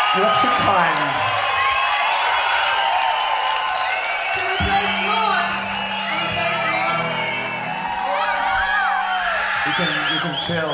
You're so kind. Can we play some more? Can we play some more? You can chill.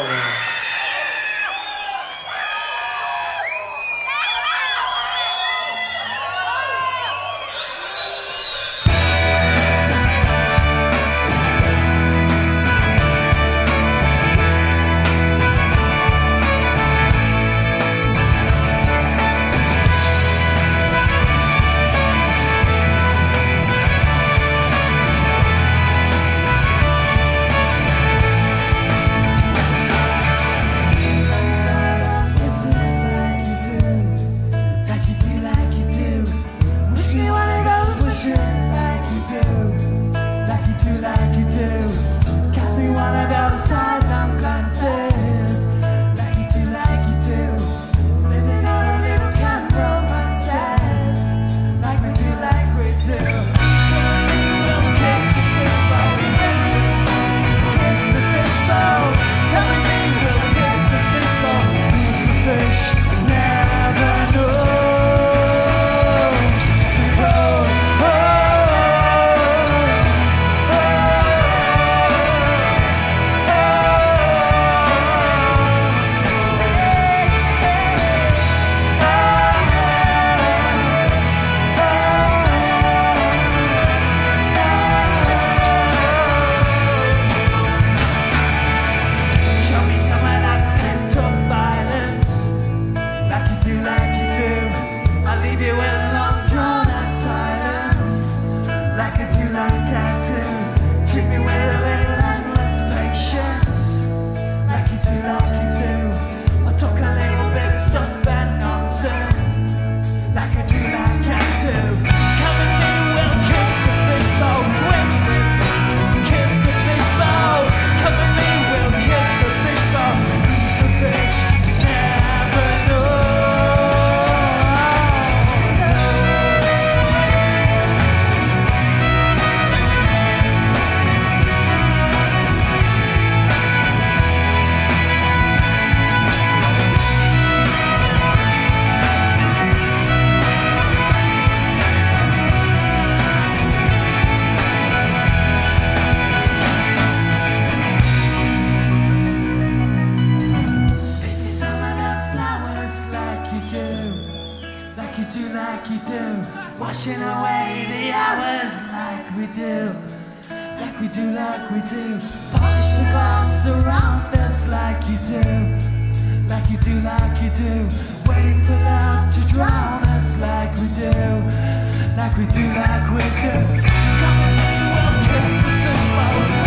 Washing away the hours like we do, like we do, like we do. Polish the glass around us like you do, like you do, like you do. Waiting for love to drown us like we do, like we do, like we do. Come on, we'll kiss the fishbowl.